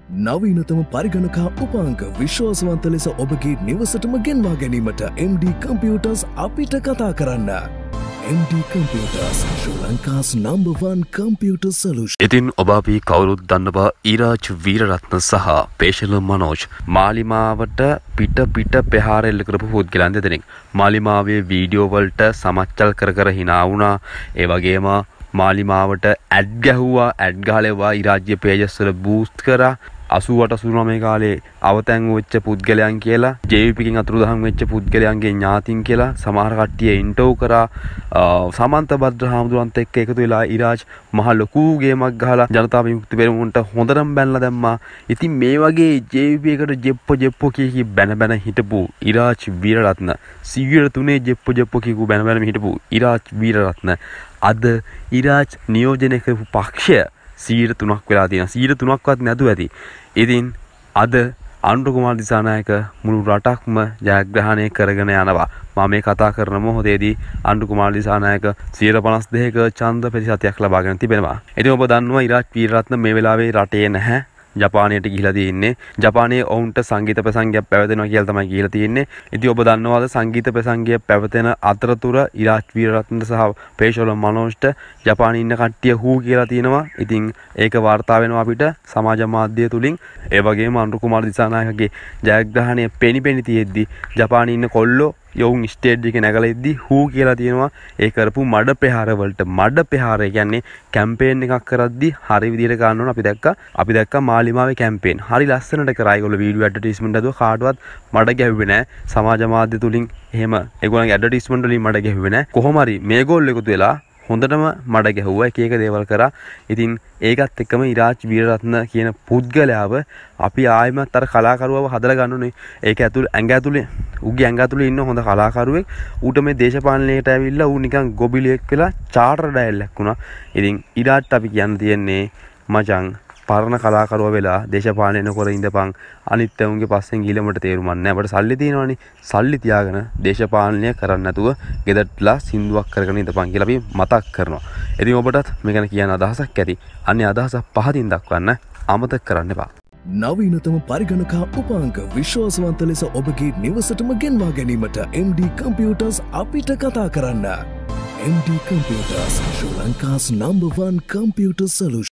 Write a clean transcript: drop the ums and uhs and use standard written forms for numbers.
නවීනතම පරිගණකා උපාංක විශ්වාසවන්ත ලෙස ඔබගේ නිවසටම ගෙන්වා ගැනීමට MD Computers අපිට කතා කරන්න. MD Computers, Sri Lanka's #1 computer solution. ඉතින් ඔබ අපි කවුරුත් දන්නවා ඊරාජ් වීරරත්න සහ පේෂල මනෝජ් මාලිමාවට පිට ප්‍රහාර එල්ල කරපු පුද්ගලයන් දෙදෙනෙක්. මාලිමාවේ වීඩියෝ වලට සමච්චල් කර hina වුණා. ඒ වගේම මාලිමාවට ඇඩ් ගැහුවා, ඇඩ් ගහලෙවා ඊරාජ්‍ය පේජස් වල බූස්ට් කරා. 88 89 කාලේ අවතැන් වෙච්ච පුද්ගලයන් කියලා JVP කින් අතුරුදහන් වෙච්ච පුද්ගලයන්ගේ ඥාතින් කියලා සමහර කට්ටිය ඉන්ටර්වයුව කරා. සමන්ත භද්‍ර හාමුදුරන්ට එක්ක එකතු වෙලා ඊරාජ් මහ ලොකු ගේමක් ගහලා ජනතා විමුක්ති පෙරමුණට හොඳටම බැනලා දැම්මා. ඉතින් මේ වගේ JVP එකට ජෙප්පෝ කී බැන හිටපු ඊරාජ් වීරරත්න 103 ජෙප්පෝ කී බැන හිටපු ඊරාජ් වීරරත්න අද ඊරාජ් නියෝජනය කරපු පක්ෂය 3ක් වෙලා තියෙනවා. 3ක්වත් නැතුව ඇති. ඉතින් අද අනුර කුමාර දිසානායක මුළු රටක්ම ජයග්‍රහණය කරගෙන යනවා. මම මේ කතා කරන මොහොතේදී අනුර කුමාර දිසානායක 52ක ඡන්ද ප්‍රතිශතයක් ලබාගෙන තිබෙනවා. ඉතින් ඔබ දන්නවා ඊරාජ් වීරරත්න මේ වෙලාවේ රටේ නැහැ. ජපානයට ගිහිලා තියෙන්නේ. ජපානයේ ඔවුන්ට සංගීත ප්‍රසංගයක් පැවැත්වෙනවා කියලා තමයි ගිහිලා තියෙන්නේ. ඉතින් ඔබ දන්නවාද සංගීත ප්‍රසංගය පැවැත්වෙන අතරතුර ඊරාජ් වීරරත්න සහ පේෂල මනෝජ්ට ජපානයේ ඉන්න කට්ටිය හූ කියලා තියෙනවා. ඉතින් ඒක වාර්තා වෙනවා අපිට සමාජ මාධ්‍ය තුලින්. ඒ වගේම අනුර කුමාර දිසානායකගේ ජයග්‍රහණය පෙනි තියෙද්දි ජපානයේ ඉන්න කොල්ලෝ යෝන් ස්ටේජ් එකේ නැගලා ඉද්දි හූ කියලා තියෙනවා. ඒ කරපු මඩ ප්‍රහාර වලට මඩ ප්‍රහාර කියන්නේ කැම්පේන් එකක් කරද්දි හරි විදියට ගන්න ඕන. අපි දැක්කා මාලිමාවේ කැම්පේන්. හරි ලස්සනට කරා. ඒගොල්ලෝ වීඩියෝ ඇඩ්වර්ටයිස්මන්ට් හදුවා. කාටවත් මඩ ගැහුවේ නැහැ. සමාජ මාධ්‍ය තුලින් එහෙම ඒගොල්ලන්ගේ ඇඩ්වර්ටයිස්මන්ට් වලින් මඩ ගැහුවේ නැහැ. කොහොම හරි මේගොල්ලෝ එකතු වෙලා හොඳටම මඩ ගැහුවා. එක දේවල් කරා. ඉතින් ඒකත් එක්කම ඊරාජ් වීරරත්න කියන පුද්ගලයාව අපි ආයෙමත් අර කලාකරුවව හදලා ගන්න ඕනේ. ඒක ඇතුලේ උගේ ඇඟ ඇතුලේ ඉන්න හොඳ කලාකරුවෙක්. ඌට මේ දේශපාලනයට ඇවිල්ලා ඌ නිකන් ගොබිලියෙක් වෙලා චාටර් ඩයලොග් වුණා. ඉතින් ඊරාජ්ට අපි කියන්න තියෙන්නේ මචං පරණ කලාකරුවා වෙලා දේශපාලනය නොකර ඉඳපන්. අනිත් උන්ගේ පස්සෙන් ගිලමට තේරුමක් නැහැ. අපිට සල්ලි තියෙනවනේ. සල්ලි තියාගෙන දේශපාලනය කරන්න නැතුව ගෙදරටලා සින්දුවක් කරගෙන ඉඳපන් කියලා අපි මතක් කරනවා. ඉතින් ඔබටත් මේ ගැන කියන අදහසක් ඇති. අන්නේ අදහස පහදින් දක්වන්න අමතක කරන්න එපා. නවීනතම පරිගණකා උපාංක විශ්වාසවන්ත ලෙස ඔබගේ නිවසටම ගෙන්වා ගැනීමට MD Computers අපිට කතා කරන්න. MD Computers, Sri Lanka's #1 computer solution.